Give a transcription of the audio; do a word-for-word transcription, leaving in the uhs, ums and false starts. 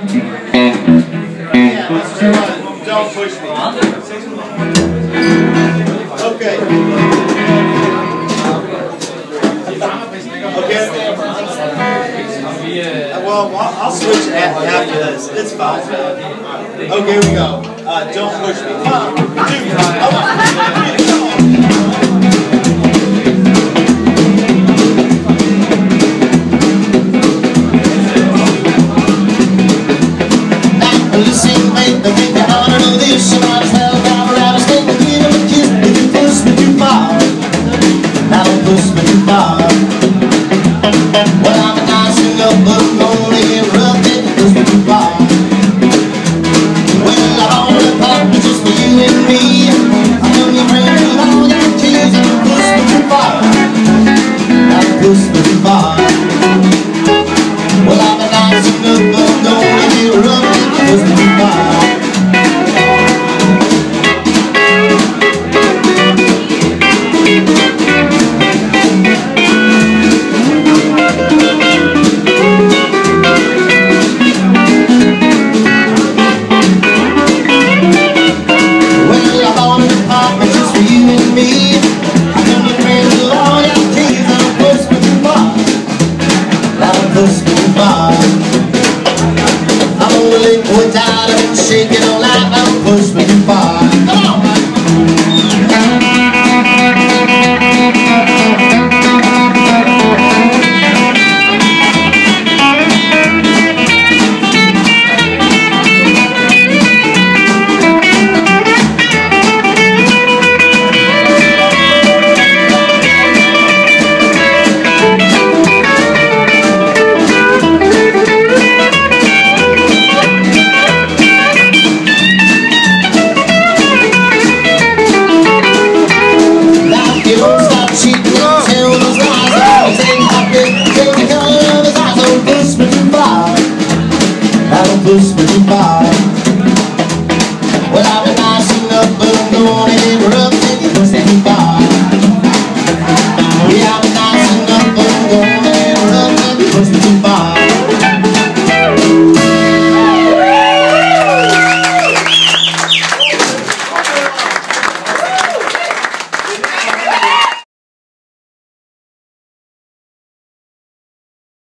Yeah, let's do it. Don't push me. Okay. Okay. Well, I'll switch after this. It's fine. Okay, here we go. Uh, don't push me. One, two, one, two, go. I'm only going down and shaking all out.